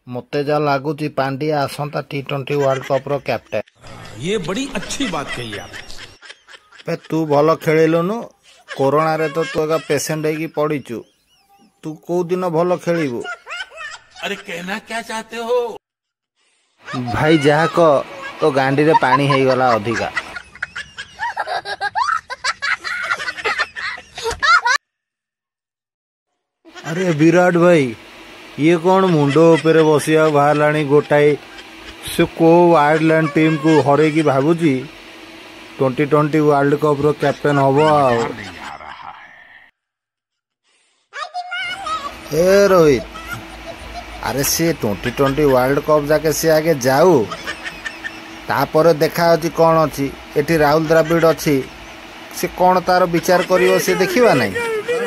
मते जा लगुच पांड्या आसंता T20 वर्ल्ड कप रो कैप्टेन। ये बड़ी अच्छी बात कही आप। पे तू भल खेलुनु कोरोना रे तो तू एका पेशेंट है पड़ीचु तू को दिन भल खेलबू। अरे कहना क्या चाहते हो भाई जहा को तो गांडी रे पानी हे गला अधिका। अरे विराट भाई ये कौन मुंडो उपरे बसिया बाहर गोटाए से को आयरलैंड टीम को हरे की भावुची 2020 वर्ल्ड कप रो कैप्टेन हबो। ए रोहित अरे से 2020 वर्ल्ड कप जाके से आगे जाऊ तापर देखा अछि कौन अछि एठी राहुल द्रविड़ अछि से कौन तार विचार करियो से देखिबा नहीं।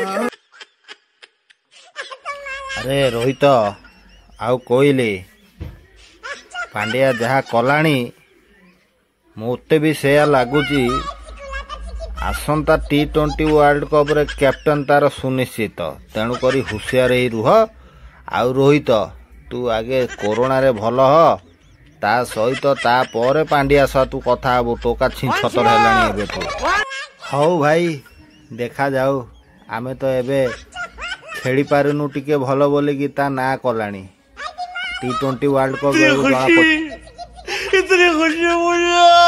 अरे रोहित आउ कोइले पांड्या जहा कलानी मोते भी सेया लागुची आसंता T20 वर्ल्ड कप रे कैप्टेन तार सुनिश्चित तेणु करी हुशियार ही रुह। आउ रोहित तू आगे कोरोना रे भल ह ता सहित ता परे पांड्या सा तू कथा हबो टोका छिछतर हेलानी एबे तू। हौ भाई देखा जाऊ आमे तो एबे खेली पारुनु टिके भल बोले कि ता ना कलानी T20 वर्ल्ड कप जना इतनी खुशी मुझे